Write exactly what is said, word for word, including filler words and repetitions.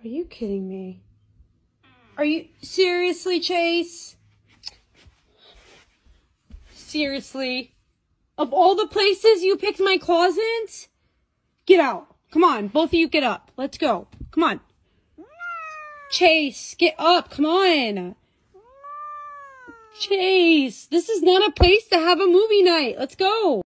Are you kidding me? Are you... Seriously, Chase? Seriously? Of all the places you picked my closet? Get out. Come on, both of you get up. Let's go. Come on. Chase, get up. Come on. Chase, this is not a place to have a movie night. Let's go.